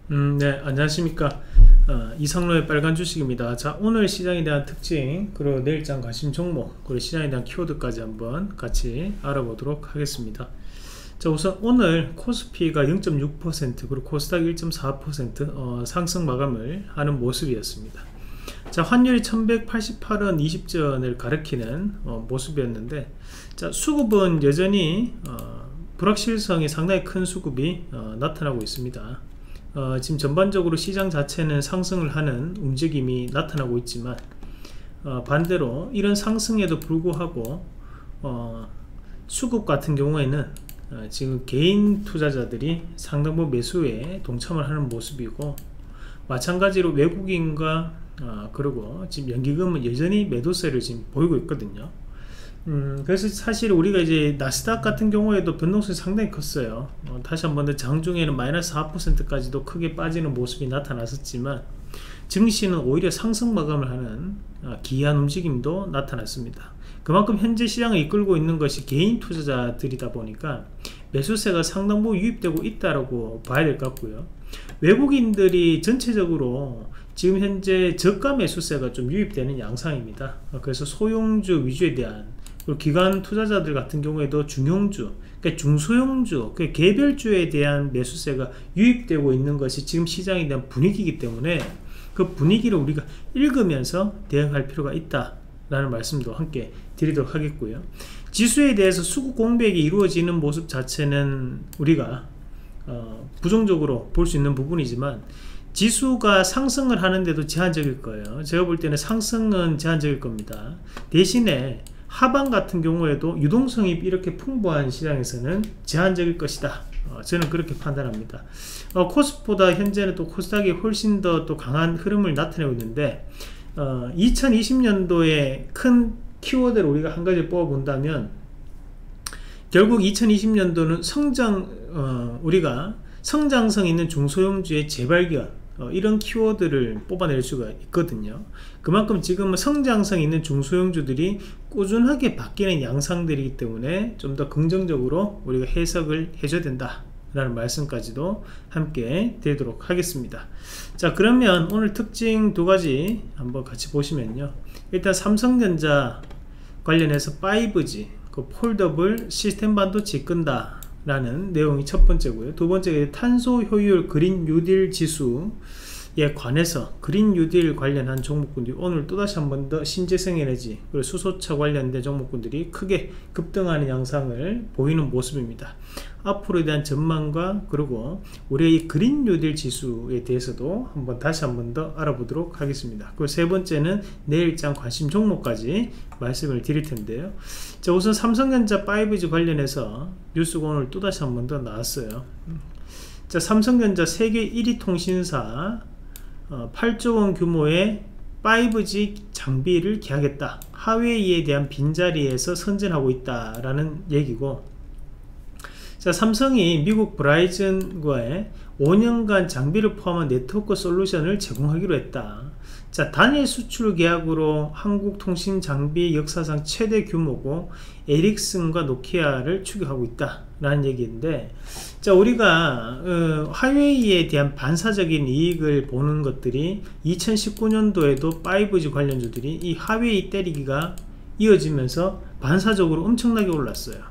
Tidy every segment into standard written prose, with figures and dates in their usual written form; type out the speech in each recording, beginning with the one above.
네, 안녕하십니까. 이상로의 빨간 주식입니다. 자, 오늘 시장에 대한 특징, 그리고 내일장 관심 종목, 그리고 시장에 대한 키워드까지 한번 같이 알아보도록 하겠습니다. 자, 우선 오늘 코스피가 0.6%, 그리고 코스닥 1.4% 상승 마감을 하는 모습이었습니다. 자, 환율이 1188원 20전을 가리키는 모습이었는데, 자, 수급은 여전히 불확실성이 상당히 큰 수급이 나타나고 있습니다. 지금 전반적으로 시장 자체는 상승을 하는 움직임이 나타나고 있지만 반대로 이런 상승에도 불구하고 수급 같은 경우에는 지금 개인 투자자들이 상당부 매수에 동참을 하는 모습이고, 마찬가지로 외국인과 그리고 지금 연기금은 여전히 매도세를 지금 보이고 있거든요. 그래서 사실 우리가 이제 나스닥 같은 경우에도 변동성이 상당히 컸어요. 다시 한번 더 장중에는 마이너스 4%까지도 크게 빠지는 모습이 나타났었지만, 증시는 오히려 상승 마감을 하는 기이한 움직임도 나타났습니다. 그만큼 현재 시장을 이끌고 있는 것이 개인 투자자들이다 보니까 매수세가 상당부 유입되고 있다고 봐야 될 것 같고요. 외국인들이 전체적으로 지금 현재 저가 매수세가 좀 유입되는 양상입니다. 그래서 소형주 위주에 대한, 그리고 기관 투자자들 같은 경우에도 중형주, 그러니까 중소형주, 개별주에 대한 매수세가 유입되고 있는 것이 지금 시장에 대한 분위기이기 때문에 그 분위기를 우리가 읽으면서 대응할 필요가 있다라는 말씀도 함께 드리도록 하겠고요. 지수에 대해서 수급 공백이 이루어지는 모습 자체는 우리가 부정적으로 볼 수 있는 부분이지만, 지수가 상승을 하는데도 제한적일 거예요. 제가 볼 때는 상승은 제한적일 겁니다. 대신에 하방 같은 경우에도 유동성이 이렇게 풍부한 시장에서는 제한적일 것이다. 저는 그렇게 판단합니다. 코스보다 현재는 또 코스닥이 훨씬 더 또 강한 흐름을 나타내고 있는데, 2020년도에 큰 키워드를 우리가 한 가지 뽑아본다면 결국 2020년도는 우리가 성장성 있는 중소형주의 재발견, 이런 키워드를 뽑아낼 수가 있거든요. 그만큼 지금은 성장성 있는 중소형주들이 꾸준하게 바뀌는 양상들이기 때문에 좀 더 긍정적으로 우리가 해석을 해줘야 된다 라는 말씀까지도 함께 드리도록 하겠습니다. 자, 그러면 오늘 특징 두 가지 한번 같이 보시면요, 일단 삼성전자 관련해서 5G 그 폴더블 시스템 반도체 끈다 라는 내용이 첫 번째고요. 두 번째, 탄소 효율 그린 뉴딜 지수에 관해서 그린 뉴딜 관련한 종목군들이 오늘 또다시 한 번 더 신재생 에너지 그리고 수소차 관련된 종목군들이 크게 급등하는 양상을 보이는 모습입니다. 앞으로에 대한 전망과 그리고 우리의 이 그린 뉴딜 지수에 대해서도 다시 한 번 더 알아보도록 하겠습니다. 그리고 세 번째는 내일장 관심 종목까지 말씀을 드릴 텐데요. 자, 우선 삼성전자 5G 관련해서 뉴스가 오늘 또다시 한 번 더 나왔어요. 자, 삼성전자 세계 1위 통신사 8조 원 규모의 5G 장비를 계약했다. 하웨이에 대한 빈자리에서 선전하고 있다라는 얘기고, 자, 삼성이 미국 브라이즌과의 5년간 장비를 포함한 네트워크 솔루션을 제공하기로 했다. 자, 단일 수출 계약으로 한국 통신 장비 역사상 최대 규모고 에릭슨과 노키아를 추격하고 있다 라는 얘기인데, 자, 우리가 화웨이에 대한 반사적인 이익을 보는 것들이 2019년도에도 5G 관련주들이 이 화웨이 때리기가 이어지면서 반사적으로 엄청나게 올랐어요.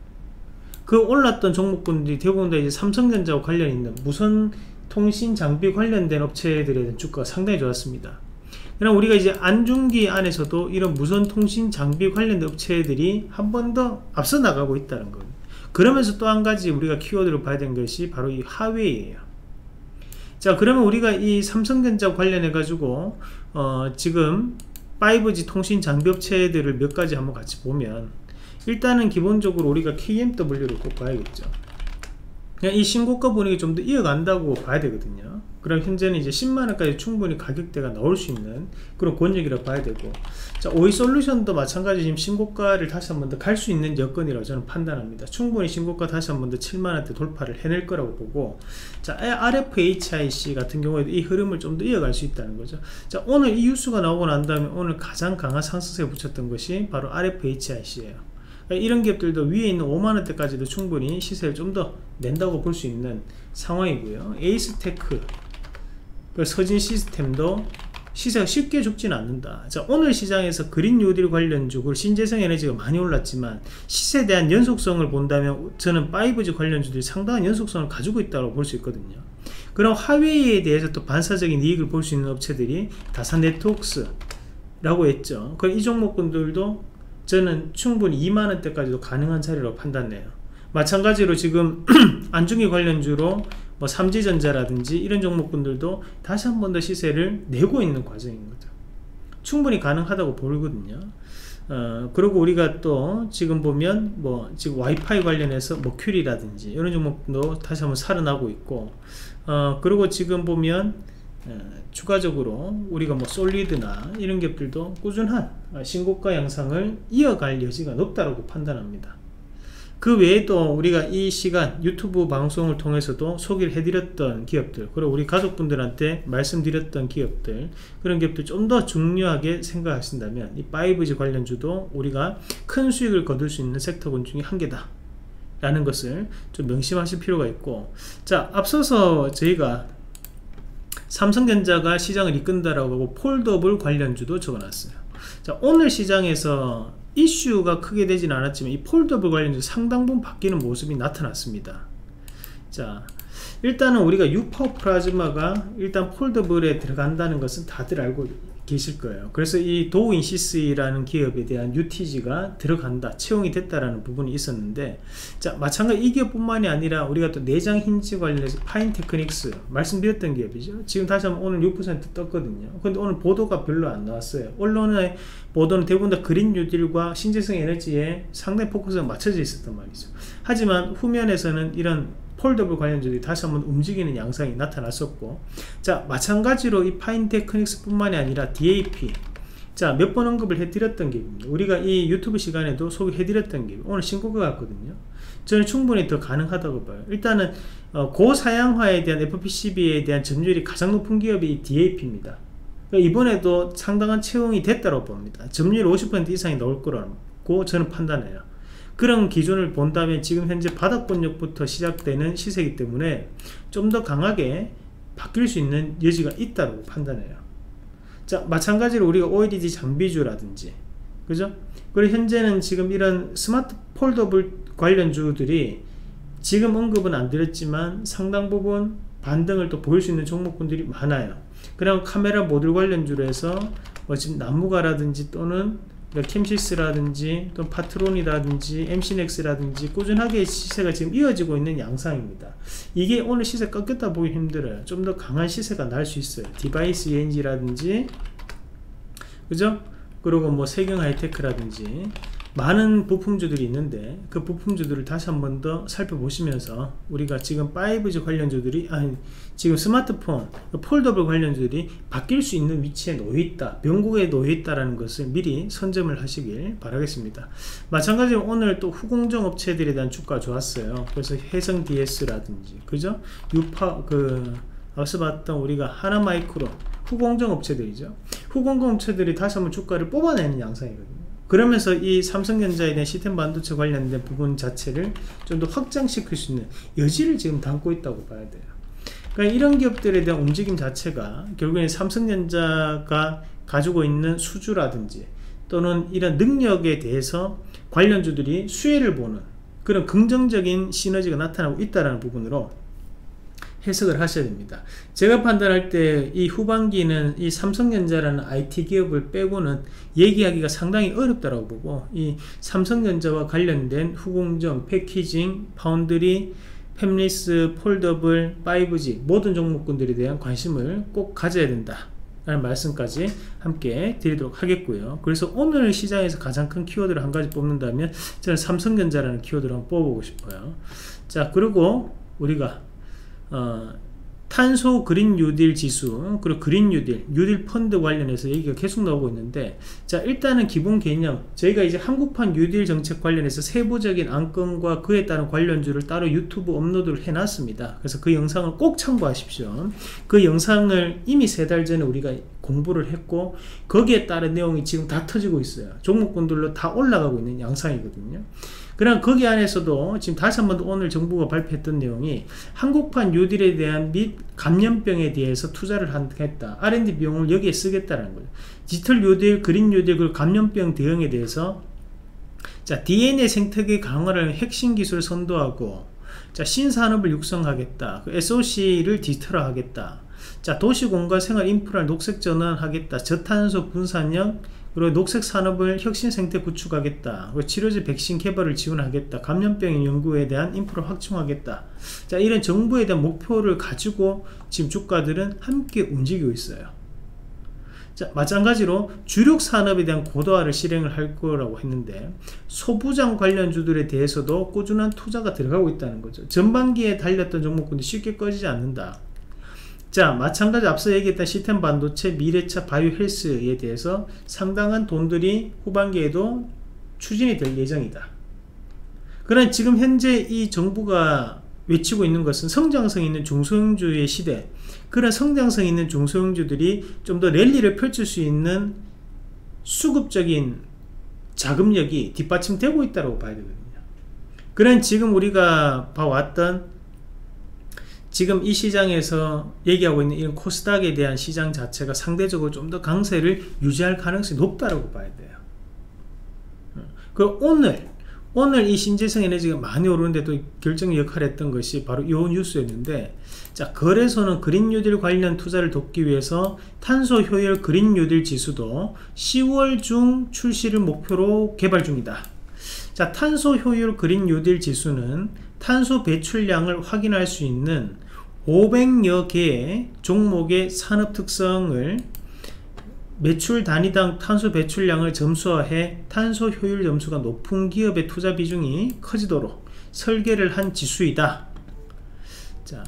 그 올랐던 종목군들이 대부분 다 이제 삼성전자와 관련 있는 무선 통신 장비 관련된 업체들에 대한 주가가 상당히 좋았습니다. 그럼 우리가 이제 안중기 안에서도 이런 무선 통신 장비 관련된 업체들이 한 번 더 앞서 나가고 있다는 거예요. 그러면서 또 한 가지 우리가 키워드로 봐야 되는 것이 바로 이 하웨이예요. 자, 그러면 우리가 이 삼성전자 관련해 가지고 지금 5G 통신 장비 업체들을 몇 가지 한번 같이 보면, 일단은 기본적으로 우리가 KMW를 꼭 봐야겠죠. 그냥 이 신고가 분위기 좀 더 이어간다고 봐야 되거든요. 그럼 현재는 이제 10만원까지 충분히 가격대가 나올 수 있는 그런 권역이라고 봐야 되고, 자, 오이솔루션도 마찬가지 지금 신고가를 다시 한 번 더 갈 수 있는 여건이라고 저는 판단합니다. 충분히 신고가 다시 한 번 더 7만원대 돌파를 해낼 거라고 보고, 자, RFHIC 같은 경우에도 이 흐름을 좀 더 이어갈 수 있다는 거죠. 자, 오늘 이 뉴스가 나오고 난 다음에 오늘 가장 강한 상승세에 붙였던 것이 바로 RFHIC예요. 이런 기업들도 위에 있는 5만원대까지도 충분히 시세를 좀 더 낸다고 볼 수 있는 상황이고요. 에이스테크, 서진 시스템도 시세가 쉽게 죽지는 않는다. 자, 오늘 시장에서 그린 뉴딜 관련주, 신재생 에너지가 많이 올랐지만 시세에 대한 연속성을 본다면 저는 5G 관련주들이 상당한 연속성을 가지고 있다고 볼 수 있거든요. 그럼 하웨이에 대해서 또 반사적인 이익을 볼 수 있는 업체들이 다산 네트워크스라고 했죠. 그럼 이 종목군들도 저는 충분히 2만원대까지도 가능한 자리로 판단해요. 마찬가지로 지금 안중기 관련주로 뭐 삼지전자라든지 이런 종목군들도 다시 한 번 더 시세를 내고 있는 과정인 거죠. 충분히 가능하다고 보거든요. 그리고 우리가 또 지금 보면 뭐 지금 와이파이 관련해서 머큐리라든지 이런 종목도 다시 한번 살아나고 있고, 그리고 지금 보면 추가적으로 우리가 뭐 솔리드나 이런 기업들도 꾸준한 신고가 양상을 이어갈 여지가 높다고 판단합니다. 그 외에도 우리가 이 시간 유튜브 방송을 통해서도 소개를 해드렸던 기업들, 그리고 우리 가족분들한테 말씀드렸던 기업들, 그런 기업들 좀 더 중요하게 생각하신다면 이 5G 관련주도 우리가 큰 수익을 거둘 수 있는 섹터군 중에 한 개다 라는 것을 좀 명심하실 필요가 있고, 자, 앞서서 저희가 삼성전자가 시장을 이끈다라고 하고 폴더블 관련주도 적어놨어요. 자, 오늘 시장에서 이슈가 크게 되진 않았지만 이 폴더블 관련주 상당 부분 바뀌는 모습이 나타났습니다. 자, 일단은 우리가 유파워 플라즈마가 일단 폴더블에 들어간다는 것은 다들 알고 계실 거예요. 그래서 이 도우인시스라는 기업에 대한 UTG가 들어간다, 채용이 됐다라는 부분이 있었는데, 자, 마찬가지 이 기업뿐만이 아니라 우리가 또 내장 힌지 관련해서 파인테크닉스 말씀드렸던 기업이죠. 지금 다시 한번 오늘 6% 떴거든요. 근데 오늘 보도가 별로 안 나왔어요. 언론의 보도는 대부분 다 그린 뉴딜과 신재생 에너지에 상당히 포커스가 맞춰져 있었단 말이죠. 하지만 후면에서는 이런 폴더블 관련주들이 다시 한번 움직이는 양상이 나타났었고, 자, 마찬가지로 이 파인테크닉스 뿐만이 아니라 DAP, 자, 몇 번 언급을 해드렸던 기업입니다. 우리가 이 유튜브 시간에도 소개해드렸던 기업, 오늘 신고가 같거든요. 저는 충분히 더 가능하다고 봐요. 일단은 고사양화에 대한 FPCB에 대한 점유율이 가장 높은 기업이 이 DAP입니다. 이번에도 상당한 채용이 됐다고 봅니다. 점유율 50% 이상이 나올 거라고 저는 판단해요. 그런 기준을 본다면 지금 현재 바닥권역부터 시작되는 시세이기 때문에 좀 더 강하게 바뀔 수 있는 여지가 있다고 판단해요. 자, 마찬가지로 우리가 OLED 장비주라든지, 그죠? 그리고 현재는 지금 이런 스마트 폴더블 관련주들이 지금 언급은 안 드렸지만 상당 부분 반등을 또 보일 수 있는 종목군들이 많아요. 그냥 카메라 모듈 관련주로 해서 뭐 지금 나무가라든지 또는 캠시스라든지 또 파트론이라든지 MC넥스라든지 꾸준하게 시세가 지금 이어지고 있는 양상입니다. 이게 오늘 시세 꺾였다 보기 힘들어요. 좀 더 강한 시세가 날 수 있어요. 디바이스 ENG라든지, 그죠? 그리고 뭐 세경 하이테크라든지 많은 부품주들이 있는데 그 부품주들을 다시 한 번 더 살펴보시면서 우리가 지금 5G 관련주들이, 아니 지금 스마트폰 폴더블 관련주들이 바뀔 수 있는 위치에 놓여있다, 변곡에 놓여있다라는 것을 미리 선점을 하시길 바라겠습니다. 마찬가지로 오늘 또 후공정 업체들에 대한 주가 좋았어요. 그래서 해성 DS라든지, 그죠? 앞서 봤던 우리가 하나마이크론 후공정 업체들이죠. 후공정 업체들이 다시 한번 주가를 뽑아내는 양상이거든요. 그러면서 이 삼성전자에 대한 시스템 반도체 관련된 부분 자체를 좀 더 확장시킬 수 있는 여지를 지금 담고 있다고 봐야 돼요. 그러니까 이런 기업들에 대한 움직임 자체가 결국엔 삼성전자가 가지고 있는 수주라든지 또는 이런 능력에 대해서 관련주들이 수혜를 보는 그런 긍정적인 시너지가 나타나고 있다는 부분으로 해석을 하셔야 됩니다. 제가 판단할 때 이 후반기는 이 삼성전자라는 IT 기업을 빼고는 얘기하기가 상당히 어렵다고 보고, 이 삼성전자와 관련된 후공정, 패키징, 파운드리, 팹리스, 폴더블, 5G 모든 종목군들에 대한 관심을 꼭 가져야 된다 라는 말씀까지 함께 드리도록 하겠고요. 그래서 오늘 시장에서 가장 큰 키워드를 한 가지 뽑는다면 저는 삼성전자라는 키워드를 한번 뽑아보고 싶어요. 자, 그리고 우리가 탄소 그린 뉴딜 지수, 그리고 그린 뉴딜, 뉴딜 펀드 관련해서 얘기가 계속 나오고 있는데, 자, 일단은 기본 개념, 저희가 이제 한국판 뉴딜 정책 관련해서 세부적인 안건과 그에 따른 관련주를 따로 유튜브 업로드를 해놨습니다. 그래서 그 영상을 꼭 참고하십시오. 그 영상을 이미 3달 전에 우리가 공부를 했고 거기에 따른 내용이 지금 다 터지고 있어요. 종목군들로 다 올라가고 있는 양상이거든요. 그럼 거기 안에서도 지금 다시 한번 오늘 정부가 발표했던 내용이 한국판 뉴딜에 대한 및 감염병에 대해서 투자를 하겠다. R&D 비용을 여기에 쓰겠다는 거죠. 디지털 뉴딜, 그린 뉴딜, 그리고 감염병 대응에 대해서 자, DNA 생태계 강화를 핵심 기술을 선도하고 자, 신산업을 육성하겠다. 그 SOC를 디지털화하겠다. 자, 도시공간 생활 인프라를 녹색 전환하겠다. 저탄소 분산형 그리고 녹색 산업을 혁신 생태 구축하겠다. 그리고 치료제 백신 개발을 지원하겠다. 감염병 연구에 대한 인프라를 확충하겠다. 자, 이런 정부에 대한 목표를 가지고 지금 주가들은 함께 움직이고 있어요. 자, 마찬가지로 주력 산업에 대한 고도화를 실행을 할 거라고 했는데 소부장 관련주들에 대해서도 꾸준한 투자가 들어가고 있다는 거죠. 전반기에 달렸던 종목군이 쉽게 꺼지지 않는다. 자, 마찬가지 앞서 얘기했던 시스템 반도체, 미래차, 바이오 헬스에 대해서 상당한 돈들이 후반기에도 추진이 될 예정이다. 그러나 지금 현재 이 정부가 외치고 있는 것은 성장성 있는 중소형주의 시대, 그런 성장성 있는 중소형주들이 좀 더 랠리를 펼칠 수 있는 수급적인 자금력이 뒷받침되고 있다고 봐야 되거든요. 그런 지금 우리가 봐왔던 지금 이 시장에서 얘기하고 있는 이런 코스닥에 대한 시장 자체가 상대적으로 좀 더 강세를 유지할 가능성이 높다고 봐야 돼요. 그리고 오늘 이 신재생 에너지가 많이 오르는데 또 결정 역할을 했던 것이 바로 이 뉴스였는데, 자, 거래소는 그린 뉴딜 관련 투자를 돕기 위해서 탄소 효율 그린 뉴딜 지수도 10월 중 출시를 목표로 개발 중이다. 자, 탄소 효율 그린 뉴딜 지수는 탄소 배출량을 확인할 수 있는 500여 개의 종목의 산업 특성을 매출 단위당 탄소 배출량을 점수화해 탄소 효율 점수가 높은 기업의 투자 비중이 커지도록 설계를 한 지수이다. 자,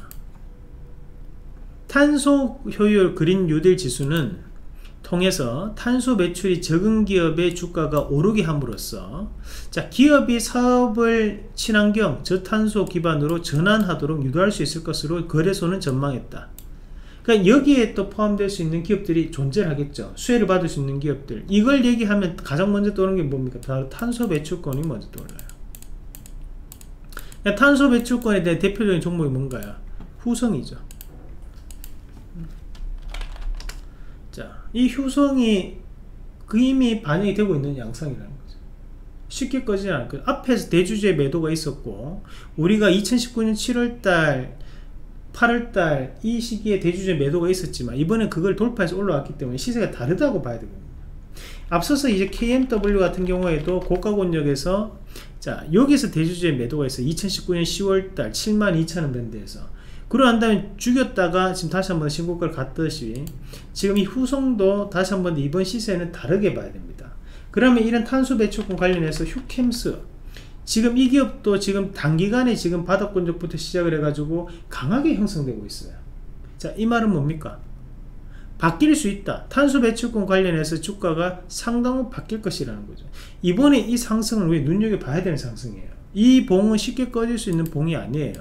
탄소 효율 그린 뉴딜 지수는 통해서 탄소 배출이 적은 기업의 주가가 오르게 함으로써 자, 기업이 사업을 친환경 저탄소 기반으로 전환하도록 유도할 수 있을 것으로 거래소는 전망했다. 그러니까 여기에 또 포함될 수 있는 기업들이 존재하겠죠. 수혜를 받을 수 있는 기업들. 이걸 얘기하면 가장 먼저 떠오르는 게 뭡니까? 바로 탄소 배출권이 먼저 떠올라요. 탄소 배출권에 대한 대표적인 종목이 뭔가요? 후성이죠. 자, 이 휴성이 이미 반영이 되고 있는 양상이라는 거죠. 쉽게 꺼지지 않을 거예요. 앞에서 대주주의 매도가 있었고, 우리가 2019년 7월달 8월달 이 시기에 대주주의 매도가 있었지만 이번에 그걸 돌파해서 올라왔기 때문에 시세가 다르다고 봐야 되거든요. 앞서서 이제 KMW 같은 경우에도 고가권역에서 자, 여기서 대주주의 매도가 있어요. 2019년 10월달 72,000원 밴드에서. 그러고 난 다음에 죽였다가 지금 다시 한번 신고가를 갔듯이 지금 이 후성도 다시 한번 이번 시세는 다르게 봐야 됩니다. 그러면 이런 탄소 배출권 관련해서 휴캠스, 지금 이 기업도 지금 단기간에 지금 바닥권적부터 시작을 해가지고 강하게 형성되고 있어요. 자, 이 말은 뭡니까? 바뀔 수 있다. 탄소 배출권 관련해서 주가가 상당히 바뀔 것이라는 거죠. 이번에 이 상승은 우리 눈여겨봐야 되는 상승이에요. 이 봉은 쉽게 꺼질 수 있는 봉이 아니에요.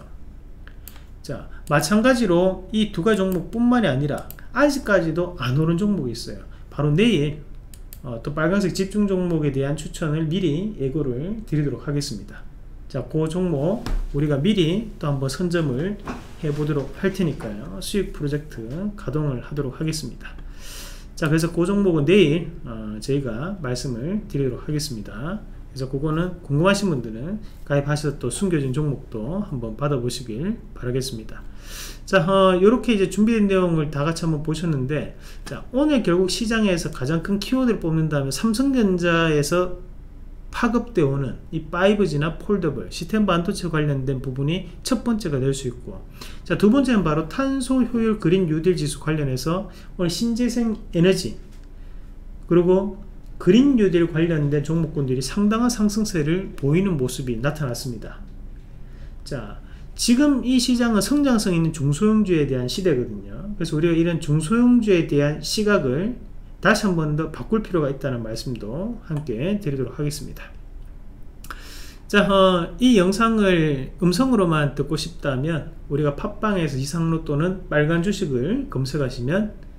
자, 마찬가지로 이 두 가지 종목 뿐만이 아니라 아직까지도 안 오른 종목이 있어요. 바로 내일 또 빨간색 집중 종목에 대한 추천을 미리 예고를 드리도록 하겠습니다. 자, 그 종목 우리가 미리 또 한번 선점을 해보도록 할 테니까요. 수익 프로젝트 가동을 하도록 하겠습니다. 자, 그래서 그 종목은 내일 저희가 말씀을 드리도록 하겠습니다. 그래서 그거는 궁금하신 분들은 가입하셔서 또 숨겨진 종목도 한번 받아보시길 바라겠습니다. 자, 요렇게 이제 준비된 내용을 다 같이 한번 보셨는데, 자, 오늘 결국 시장에서 가장 큰 키워드를 뽑는다면 삼성전자에서 파급되어 오는 이 5G나 폴더블, 시스템 반도체 관련된 부분이 첫 번째가 될 수 있고, 자, 두 번째는 바로 탄소 효율 그린 뉴딜 지수 관련해서 오늘 신재생 에너지, 그리고 그린 뉴딜 관련된 종목군들이 상당한 상승세를 보이는 모습이 나타났습니다. 자, 지금 이 시장은 성장성 있는 중소형주에 대한 시대거든요. 그래서 우리가 이런 중소형주에 대한 시각을 다시 한 번 더 바꿀 필요가 있다는 말씀도 함께 드리도록 하겠습니다. 자, 이 영상을 음성으로만 듣고 싶다면 우리가 팟빵에서 이상로 또는 빨간 주식을 검색하시면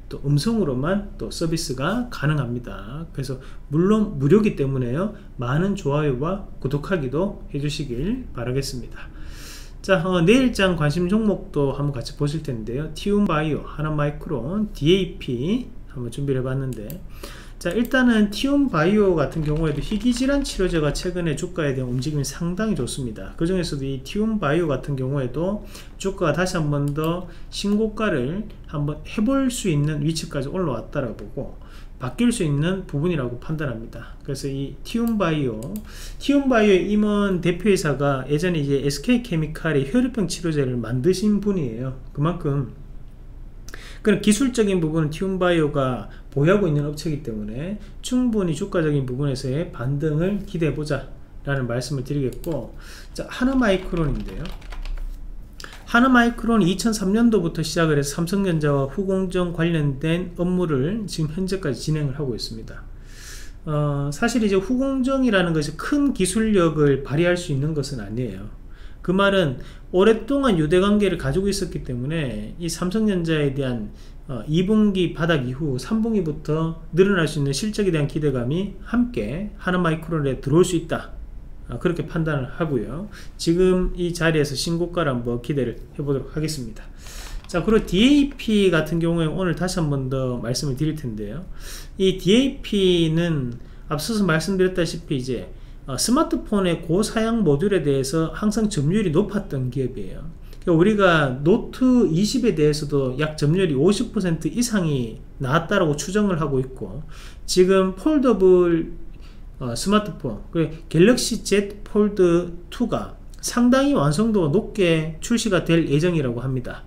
또 음성으로만 또 서비스가 가능합니다. 그래서 물론 무료이기 때문에요. 많은 좋아요와 구독하기도 해주시길 바라겠습니다. 자, 내일장 관심 종목도 한번 같이 보실 텐데요. 티움바이오, 하나마이크론, DAP 한번 준비를 해봤는데, 자, 일단은 티움바이오 같은 경우에도 희귀질환 치료제가 최근에 주가에 대한 움직임이 상당히 좋습니다. 그 중에서도 이 티움바이오 같은 경우에도 주가가 다시 한번 더 신고가를 한번 해볼 수 있는 위치까지 올라왔다라고 보고 바뀔 수 있는 부분이라고 판단합니다. 그래서 이 티움바이오의 임원 대표이사가 예전에 이제 SK케미칼의 혈액병 치료제를 만드신 분이에요. 그만큼 그런 기술적인 부분은 티움바이오가 보유하고 있는 업체이기 때문에 충분히 주가적인 부분에서의 반등을 기대해보자 라는 말씀을 드리겠고, 자, 하나마이크론인데요. 하나마이크론이 2003년도부터 시작을 해서 삼성전자와 후공정 관련된 업무를 지금 현재까지 진행을 하고 있습니다. 사실 이제 후공정이라는 것이 큰 기술력을 발휘할 수 있는 것은 아니에요. 그 말은 오랫동안 유대관계를 가지고 있었기 때문에 이 삼성전자에 대한 2분기 바닥 이후 3분기부터 늘어날 수 있는 실적에 대한 기대감이 함께 하나마이크론에 들어올 수 있다, 그렇게 판단을 하고요. 지금 이 자리에서 신고가를 한번 기대를 해보도록 하겠습니다. 자, 그리고 DAP 같은 경우에 오늘 다시 한번 더 말씀을 드릴 텐데요. 이 DAP는 앞서서 말씀드렸다시피 이제 스마트폰의 고사양 모듈에 대해서 항상 점유율이 높았던 기업이에요. 그러니까 우리가 노트 20에 대해서도 약 점유율이 50% 이상이 나왔다라고 추정을 하고 있고, 지금 폴더블 스마트폰 갤럭시 Z 폴드 2가 상당히 완성도가 높게 출시가 될 예정이라고 합니다.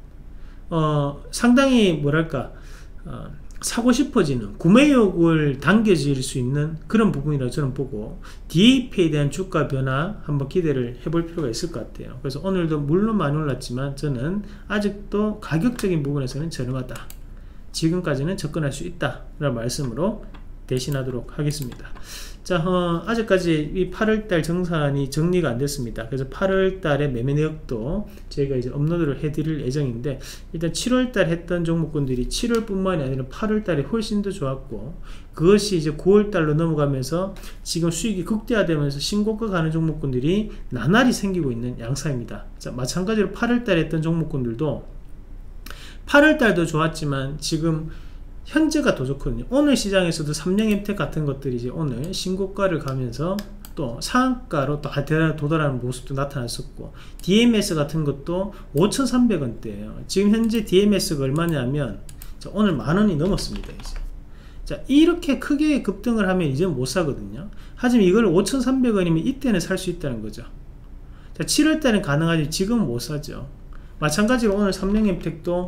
상당히 뭐랄까 사고 싶어지는 구매욕을 당겨질 수 있는 그런 부분이라고 저는 보고, DAP에 대한 주가 변화 한번 기대를 해볼 필요가 있을 것 같아요. 그래서 오늘도 물론 많이 올랐지만 저는 아직도 가격적인 부분에서는 저렴하다, 지금까지는 접근할 수 있다 라는 말씀으로 대신하도록 하겠습니다. 자, 아직까지 이 8월달 정산이 정리가 안 됐습니다. 그래서 8월달에 매매 내역도 저희가 이제 업로드를 해드릴 예정인데, 일단 7월달 했던 종목군들이 7월뿐만이 아니라 8월달에 훨씬 더 좋았고, 그것이 이제 9월달로 넘어가면서 지금 수익이 극대화되면서 신고가 가는 종목군들이 나날이 생기고 있는 양상입니다. 자, 마찬가지로 8월달에 했던 종목군들도 8월달도 좋았지만 지금 현재가 더 좋거든요. 오늘 시장에서도 삼성엠텍 같은 것들이 이제 오늘 신고가를 가면서 또 상한가로 또 도달하는 모습도 나타났었고, DMS 같은 것도 5,300원대예요. 지금 현재 DMS가 얼마냐면 오늘 만원이 넘었습니다. 이제. 자, 이렇게 크게 급등을 하면 이제 못 사거든요. 하지만 이걸 5,300원이면 이때는 살 수 있다는 거죠. 자, 7월달은 가능하지 지금은 못 사죠. 마찬가지로 오늘 삼성엠텍도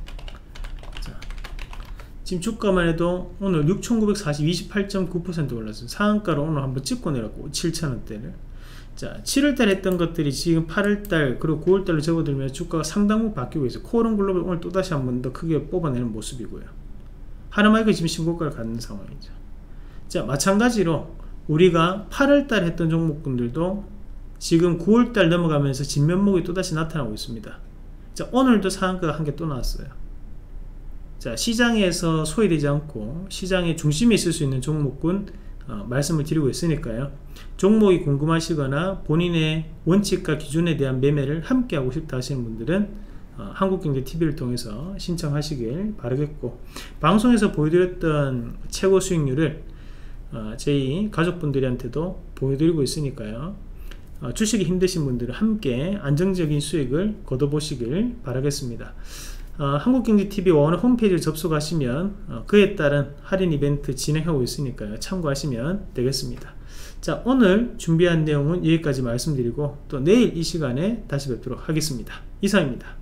지금 주가만 해도 오늘 6,940, 28.9% 올랐어요. 상한가로 오늘 한번 찍고 내렸고 7,000원대를. 자, 7월달 했던 것들이 지금 8월달 그리고 9월달로 접어들면 주가가 상당히 바뀌고 있어요. 코오롱 글로벌 오늘 또다시 한번 더 크게 뽑아내는 모습이고요. 하나마이크 지금 신고가를 갖는 상황이죠. 자, 마찬가지로 우리가 8월달 했던 종목군들도 지금 9월달 넘어가면서 진면목이 또다시 나타나고 있습니다. 자, 오늘도 상한가가 한 개 또 나왔어요. 자, 시장에서 소외되지 않고 시장의 중심에 있을 수 있는 종목군 말씀을 드리고 있으니까요. 종목이 궁금하시거나 본인의 원칙과 기준에 대한 매매를 함께 하고 싶다 하시는 분들은 한국경제TV를 통해서 신청하시길 바라겠고, 방송에서 보여드렸던 최고 수익률을 저희 가족분들한테도 보여드리고 있으니까요. 주식이 힘드신 분들은 함께 안정적인 수익을 거둬보시길 바라겠습니다. 한국경제TV 원어 홈페이지를 접속하시면 그에 따른 할인 이벤트 진행하고 있으니까요. 참고하시면 되겠습니다. 자, 오늘 준비한 내용은 여기까지 말씀드리고 또 내일 이 시간에 다시 뵙도록 하겠습니다. 이상입니다.